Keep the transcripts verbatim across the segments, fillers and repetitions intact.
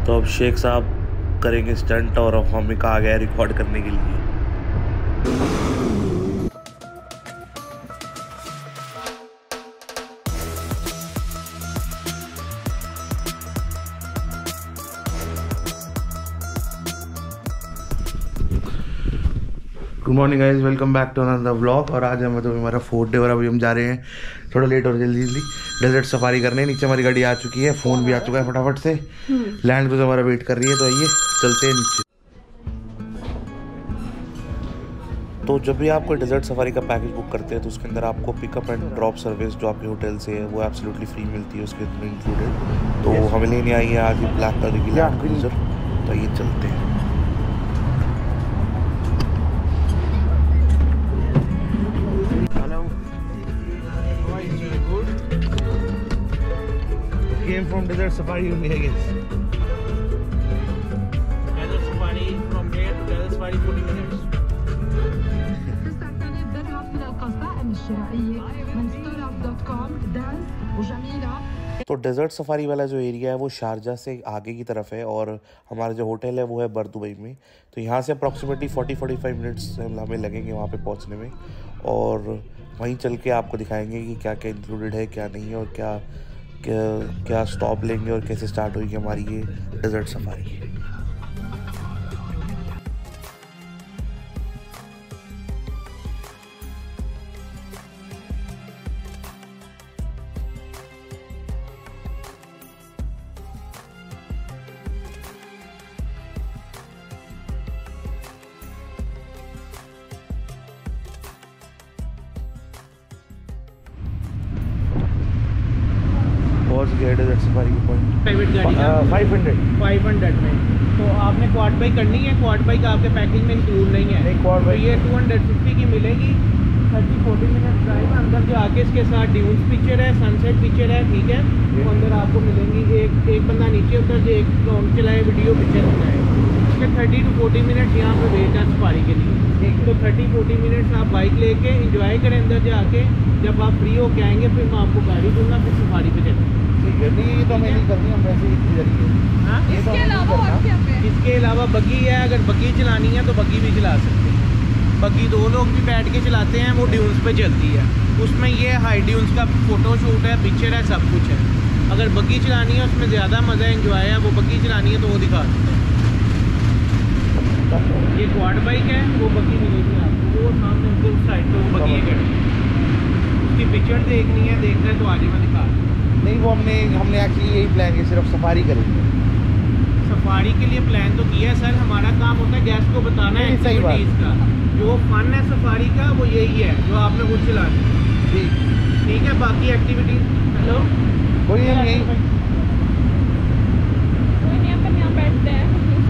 तो अब शेख साहब करेंगे स्टंट और अब हमें कहा गया रिकॉर्ड करने के लिए। Good morning guys, welcome back to another vlog. और आज हम तो हमारा फोर्थ डे और अभी हम जा रहे हैं थोड़ा लेट और जल्दी जल्दी डेजर्ट सफारी करने। नीचे हमारी गाड़ी आ चुकी है, फ़ोन भी आ चुका है फटाफट से। लैंड क्रूज़र हमारा वेट कर रही है, तो आइए चलते हैं नीचे। तो जब भी आप कोई डेजर्ट सफारी का पैकेज बुक करते हैं तो उसके अंदर आपको पिकअप एंड ड्रॉप सर्विस जो आपके होटल से है वो एब्सोल्युटली फ्री मिलती है, उसके अंदर इंक्लूडेड। तो हमें लेने आई है आज ये ब्लैक कलर की लैंड क्रूज़र। तो आइए चलते हैं। Came from desert safari only, I guess. Desert safari from here to desert safari forty minutes. تستعتني الذهاب إلى القصائم الشرائية من ستوراب دوت كوم دانس وجميلة. तो डेजर्ट सफारी वाला जो एरिया है वो शारजा से आगे की तरफ है और हमारा जो होटल है वो है बर दुबई में। तो यहाँ से approximately forty forty five minutes हमें लगेंगे वहाँ पे पहुँचने में, और वहीं चल के आपको दिखाएंगे कि क्या क्या इंक्लूडेड है क्या नहीं है, और क्या क्या क्या स्टॉप लेंगे और कैसे स्टार्ट होगी हमारी ये डेजर्ट सफारी। डेजर्ट सफारी की पॉइंट प्राइवेट गाड़ी का फाइव हंड्रेड फाइव हंड्रेड में। तो आपने क्वाड बाइक करनी है, क्वाड बाइक आपके पैकेज में इंक्लूड नहीं है। नहीं, क्वाड तो बाइक ये टू हंड्रेड फिफ्टी की मिलेगी। थर्टी फोर्टी मिनट ड्राइव अंदर जो आगे इसके साथ ड्यून्स पिक्चर है, सनसेट पिक्चर है, ठीक है। तो अंदर आपको मिलेंगी एक एक बंदा नीचे उतर जो एक ड्रोन चलाए वीडियो पिक्चर बनाए। इसके थर्टी टू फोर्टी मिनट यहाँ पर वेट है सफारी के लिए। तो थर्टी फोर्टी मिनट्स आप बाइक लेके इंजॉय करें अंदर जाके। जब आप फ्री होके आएंगे फिर मैं आपको गाड़ी दूंगा, फिर सफारी पे चलेंगे। ये तो हमें नहीं करनी, हम वैसे ही जरिए। हाँ, इसके अलावा और क्या पे? इसके अलावा बग्गी है, अगर बग्गी चलानी है तो बग्गी भी चला सकते हैं। बग्गी दो लोग भी बैठ के चलाते हैं, वो ड्यून्स पे चलती है। उसमें ये हाई ड्यून्स का फ़ोटो शूट है, पिक्चर है, सब कुछ है। अगर बग्गी चलानी है उसमें ज़्यादा मज़ा एंजॉय है, वो बग्गी चलानी है तो वो दिखा सकते हैं। ये क्वाड बाइक है, वो बग्गी मिलेगी आपको, वो सामने उस साइड पर वो बग्गी है। उसकी पिक्चर देखनी है, देखना है तो आगे मैं दिखा। नहीं, वो हमने हमने एक्चुअली यही प्लान किया, सिर्फ सफारी करेंगे। सफारी के लिए प्लान तो किया है सर, हमारा काम होता है गेस्ट को बताना है एक्टिविटीज़ का। जो फन है सफारी का वो यही है जो आपने खुद चलाना है। ठीक ठीक है, बाकी एक्टिविटीज़ हेलो कोई नहीं, यही यहाँ बैठते हैं।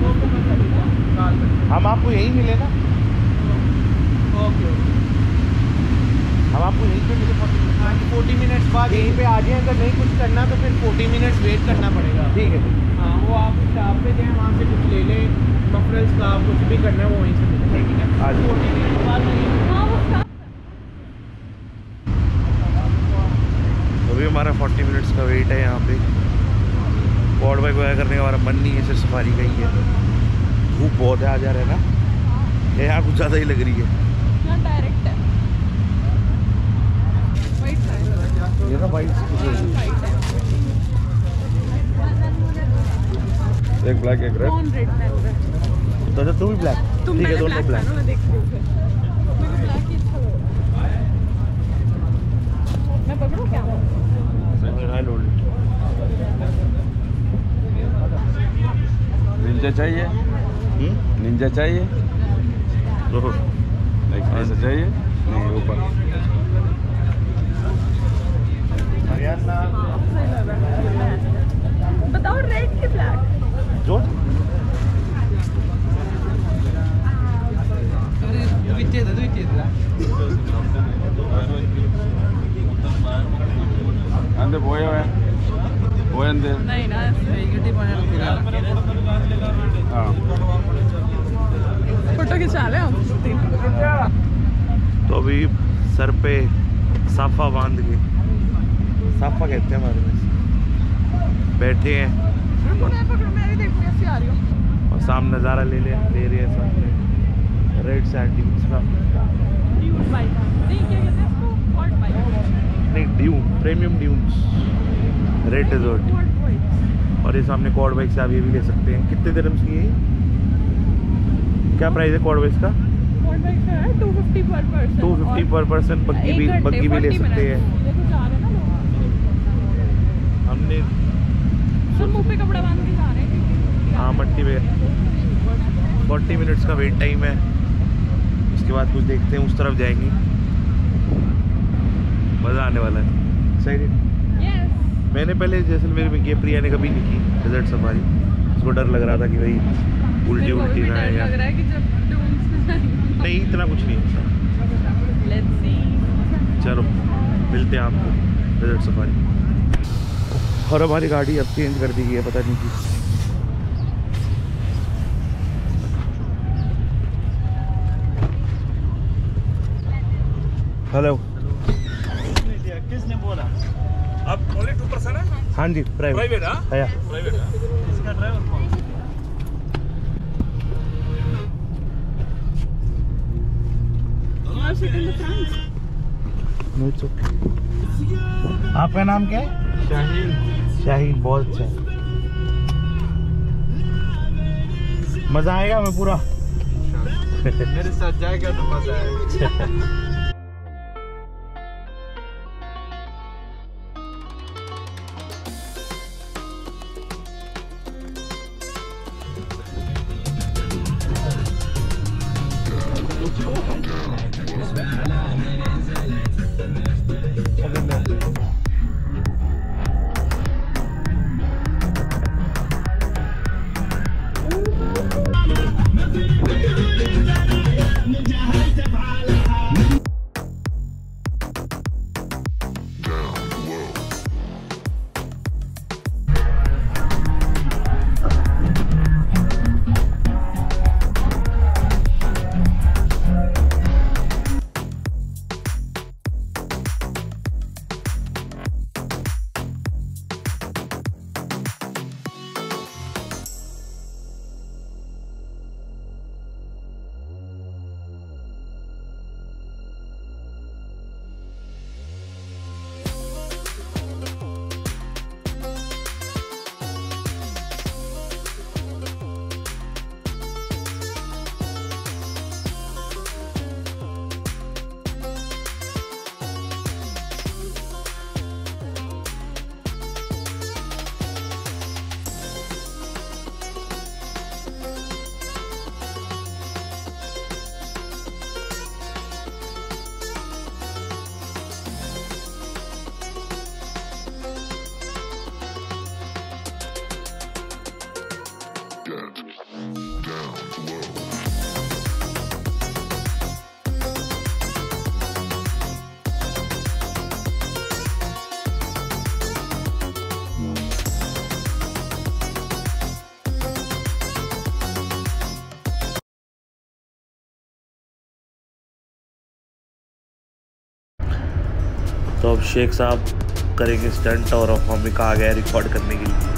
हम आपको यहीं मिले ना। ओके ओके, हम आपको यहीं पे मिले हाँ जी। फोर्टी मिनट्स बाद यहीं पे आ जाए। अगर नहीं कुछ करना तो फिर फोर्टी मिनट्स वेट करना पड़ेगा। ठीक है। हाँ, वो आप शॉप पे जाएँ, वहाँ से कुछ ले लें, मफरल्स का कुछ भी करना है वो वहीं से मिलेगा। ठीक है, आज फोर्टी मिनट्स बाद अभी हमारा फोर्टी मिनट्स का वेट है यहाँ पे। क्वाड बाइक वगैरह करने का हमारा मन नहीं है, सिर्फ सफारी का ही है। धूप बहुत है, आ जा रहा है ना, यहाँ कुछ ज़्यादा ही लग रही है। डायरेक्ट है ये ना वाइट एक ब्लैक एक रेड। कौन रेड पहन रहा है? तो तू भी ब्लैक? तुम ठीक है, दोनों ब्लैक। मैं देखती हूँ फिर। मुझे ब्लैक ही अच्छा लग रहा है। मैं पकड़ूँ क्या? निंजा चाहिए? निंजा चाहिए? ऐसा चाहिए? नहीं, ऊपर बताओ रेड की ब्लैक? जो अंदर बोए हुए वो अंदर नहीं ना, हाँ फोटो खिंचा ले हम। तो अभी सर पे साफा बांध के, साफा कहते हैं हमारे में, बैठे हैं। मैं पकड़ो, मैं भी देखूंगी। रही हूँ। और सामने नज़ारा ले ले ले रही है सामने रेड सैंड ड्यून्स का। ड्यून बाइक नहीं, क्या कहते हैं इसको, क्वाड बाइक नहीं, dune, premium dunes, red desert. और ये सामने क्वाड बाइक से आप ये भी ले सकते हैं। कितने दिरहम्स की है? क्या प्राइस है क्वाड बाइक का? क्वाड बाइक का है two fifty per person. Two fifty per person. Buggy भी बग्गी भी ले सकते हैं। देखो जा रहे हैं ना लोग, हमने सब मुंह पे कपड़ा बांध के जा रहे हैं। हाँ, मट्टी पे फोर्टी मिनट्स का वेट टाइम है। उसके बाद कुछ देखते हैं, उस तरफ जाएंगे। मज़ा आने वाला है। सही है। यस, मैंने पहले जैसलमेर में किया, प्रिया ने कभी नहीं की डेजर्ट सफारी। उसको डर लग रहा था कि भाई उल्टी उल्टी ना आए। लग रहा है कि जब ड्यून्स में जाएंगे। नहीं, इतना कुछ नहीं होता। Let's see. चलो मिलते हैं आपको डेजर्ट सफारी। और हमारी गाड़ी अब चेंज कर दी गई है, पता नहीं क्यों। हेलो, किसने बोला? आप ओनली टू पर्सन है? हाँ जी, प्राइवेट प्राइवेट हाँ है। प्राइवेट है। इसका ड्राइवर कौन? आपका नाम क्या है? शाहीन। शाहीन, बहुत अच्छा है। मजा आएगा हमें पूरा। मेरे साथ जाएगा तो मजा आएगा। तो अब शेख साहब करेंगे स्टंट और अब हमें कहा गया रिकॉर्ड करने के लिए।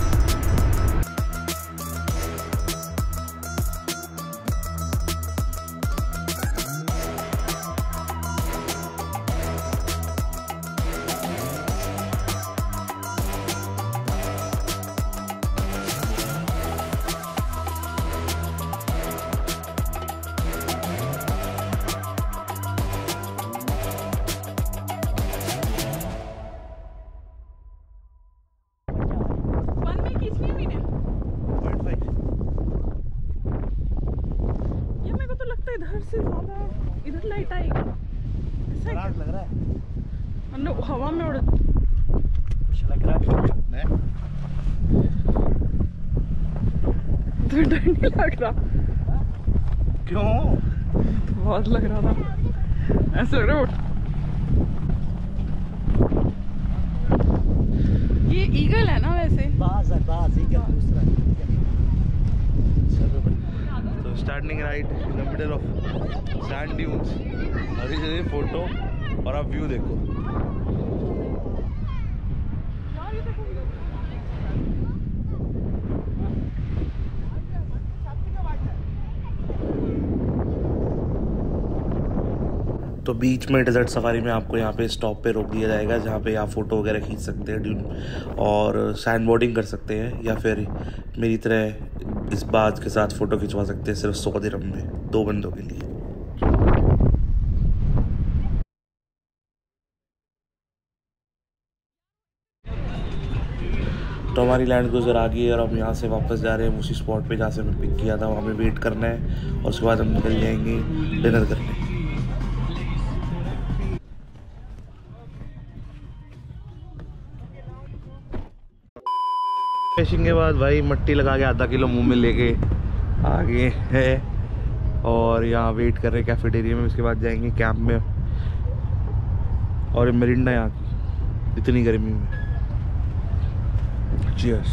इधर से ज्यादा इधर लाइट आएगी, ऐसा लग रहा है मतलब हवा में उड़ कुछ लग रहा है। तो डर नहीं लग रहा? क्यों? तो बहुत लग रहा था, ऐसे लग रहा। ये ईगल है ना वैसे? बाज है, बाज ईगल दूसरा। तो starting right in the middle of sand dunes. अभी चलिए फोटो और आप व्यू देखो। तो बीच में डेजर्ट सफारी में आपको यहाँ पे स्टॉप पे रोक दिया जाएगा, जहाँ पे आप फ़ोटो वगैरह खींच सकते हैं ड्यून और सैंड बोर्डिंग कर सकते हैं, या फिर मेरी तरह इस बात के साथ फ़ोटो खिंचवा सकते हैं सिर्फ सौ दिरहम में दो बंदों के लिए। तो हमारी लैंड क्रूज़र आ गई है और हम यहाँ से वापस जा रहे हैं उसी स्पॉट पे जहाँ से हमें पिक किया था, वहाँ पे वेट करना है और उसके बाद हम निकल जाएंगे डिनर करने। फिशिंग के बाद भाई मट्टी लगा के आधा किलो मुंह में लेके आगे है और यहाँ वेट कर रहे हैं कैफेटेरिया में। उसके बाद जाएंगे कैंप में और मरिंडा यहाँ की इतनी गर्मी में। Cheers.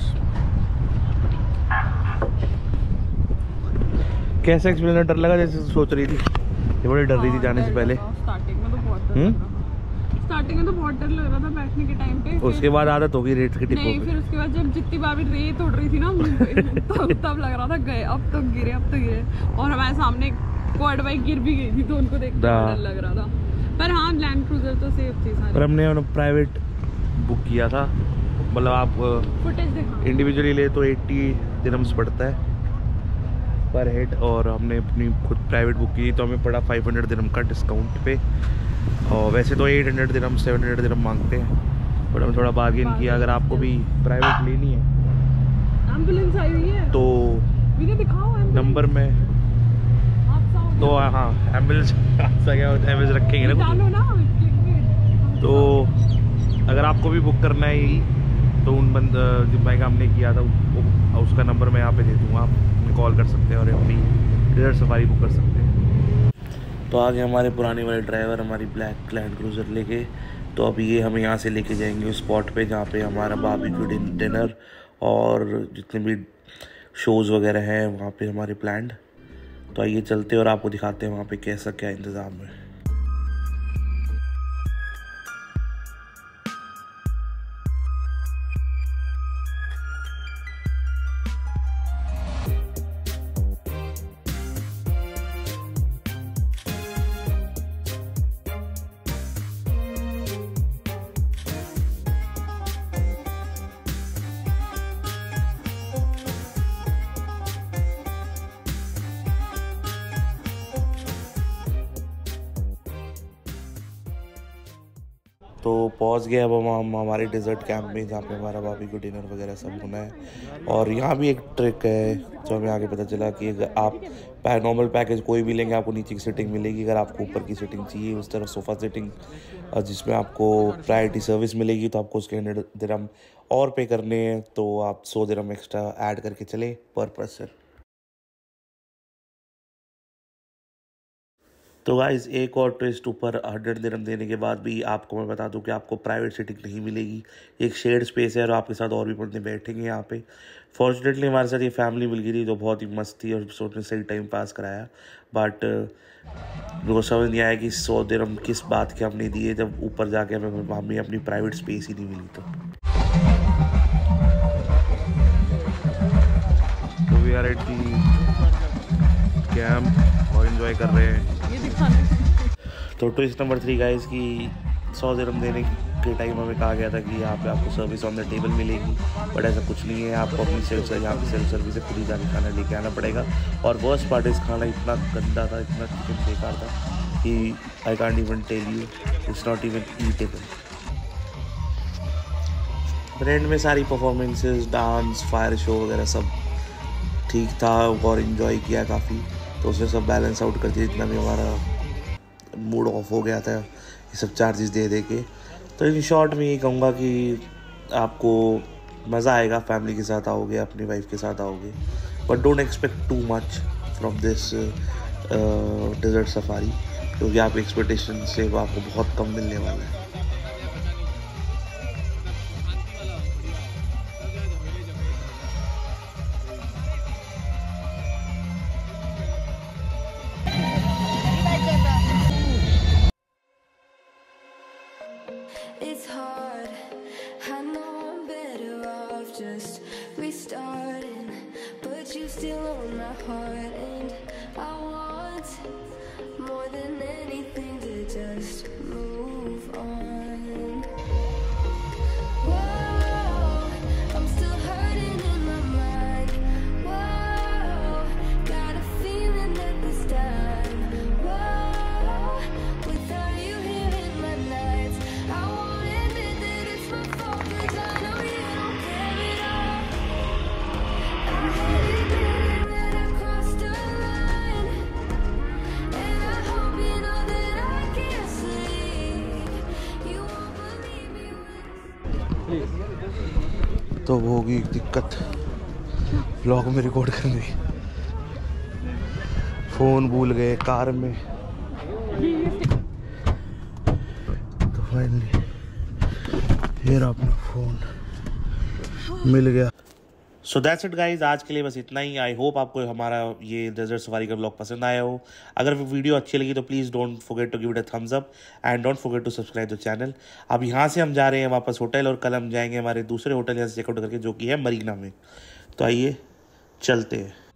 कैसे एक्सपीरियंस? डर लगा जैसे सोच रही थी? ये बड़ी डर रही थी जाने से पहले। स्टार्टिंग में तो बहुत डर लग रहा था। स्टार्टिंग में तो बहुत डर लग रहा था बैठने के टाइम पे। उसके बाद आदत हो गई रेत के टिप्पों पे। नहीं, फिर उसके बाद जब जितनी बार भी रेत उड़ रही थी ना मुंह पे तब तब लग रहा था गए, अब तो गिरे अब तो गिरे। और हमारे सामने क्वाड बाइक गिर भी गई थी तो उनको देख के डर लग रहा था। पर हाँ, लैंड क्रूजर तो सेफ थी सारी। पर हमने प्राइवेट बुक किया था, मतलब आप फुटेज देखा इंडिविजुअली ले तो अस्सी दिरहम्स पड़ता है पर हेड, और हमने अपनी खुद प्राइवेट बुक की तो हमें पड़ा पाँच सौ दिरहम का डिस्काउंट पे। और वैसे तो आठ सौ दिरहम सात सौ दिरहम मांगते हैं, बट हमने थोड़ा बार्गेन किया। अगर आपको भी प्राइवेट लेनी है एम्बुलेंस आई हुई है तो मुझे दिखाओ नंबर में तो हाँ एम्बुलेंस एम्बुलेंस रखेंगे ना कुछ। तो अगर आपको भी बुक करना है यही तो उन बंद जिन भाई का हमने किया था वो उसका नंबर मैं यहाँ पे दे दूँगा, आप कॉल कर सकते हैं और अपनी डेजर्ट सफारी बुक कर सकते हैं। तो आगे हमारे पुराने वाले ड्राइवर हमारी ब्लैक लैंड क्रूज़र लेके, तो अभी ये हमें यहाँ से लेके जाएंगे उस स्पॉट पे जहाँ पे हमारा बारबेक्यू डिनर और जितने भी शोज़ वगैरह हैं वहाँ पे हमारे प्लान्ड। तो आइए चलते और आपको दिखाते हैं वहाँ पे कैसा क्या इंतज़ाम है। तो पहुंच गए अब हम हम हमारे डेजर्ट कैंप में जहाँ पे हमारा बारबेक्यू डिनर वगैरह सब होना है। और यहाँ भी एक ट्रिक है जो हमें आगे पता चला कि अगर आप नॉर्मल पैकेज कोई भी लेंगे आपको नीचे की सीटिंग मिलेगी, अगर आपको ऊपर की सीटिंग चाहिए उस तरह सोफ़ा सीटिंग जिसमें आपको प्रायोरिटी सर्विस मिलेगी तो आपको उसके हंड्रेड दिरहम और पे करने हैं, तो आप सौ दिरहम एक्स्ट्रा ऐड करके चले पर पर्सन। तो गाइस एक और ट्विस्ट, ऊपर हंड्रेड दिरहम देने के बाद भी आपको मैं बता दूं कि आपको प्राइवेट सीटिंग नहीं मिलेगी। एक शेड स्पेस है और आपके साथ और भी बंदे बैठेंगे यहाँ पे। फॉर्चुनेटली हमारे साथ ये फैमिली मिल गई थी तो बहुत ही मस्त थी और सोचने सही टाइम पास कराया। बट मेरे को समझ नहीं आया कि सौ दिरहम किस बात के हमने दिए जब ऊपर जाके हमें हमें अपनी प्राइवेट स्पेस ही नहीं मिली। तो we are at the camp और एंजॉय कर रहे हैं। तो ट्विस्ट नंबर थ्री गाइस की सौ दिरहम देने के टाइम हमें कहा गया था कि यहाँ पे आपको सर्विस ऑन द टेबल मिलेगी, बट ऐसा कुछ नहीं है। आपको अपनी सेल्फ यहाँ पे सेल्फ सर्विस से खुद ही जाके खाना लेके आना पड़ेगा। और वर्स्ट पार्ट इस खाना इतना गंदा था, इतना चिकन बेकार था कि I can't even tell you, it's not even edible. ब्रेंड में सारी परफॉर्मेंसेस, डांस, फायर शो वगैरह सब ठीक था और इन्जॉय किया काफ़ी, तो उसने सब बैलेंस आउट कर दिया। जितना भी हमारा मूड ऑफ हो गया था ये सब चार्जेस दे दे के। तो इन शॉर्ट में ये कहूँगा कि आपको मज़ा आएगा, फैमिली के साथ आओगे, अपनी वाइफ के साथ आओगे, but don't expect too much from this desert safari, क्योंकि आपकी एक्सपेक्टेशन से आपको बहुत कम मिलने वाला है। It's hard, I know I'm better off just restarting, but you still own my heart, and I want more than anything to just तो वो होगी दिक्कत ब्लॉग में रिकॉर्ड करने की। फ़ोन भूल गए कार में, तो फाइनली ये रहा अपना फ़ोन मिल गया। सो दैट्स इट गाइज, आज के लिए बस इतना ही। आई होप आपको हमारा ये डेजर्ट सफारी का ब्लॉग पसंद आया हो। अगर वीडियो अच्छी लगी तो please don't forget to give it a thumbs up and don't forget to subscribe the channel. अब यहाँ से हम जा रहे हैं वापस होटल, और कल हम जाएंगे हमारे दूसरे होटल यहाँ से चेकआउट करके, जो कि है मरीना में। तो आइए चलते हैं।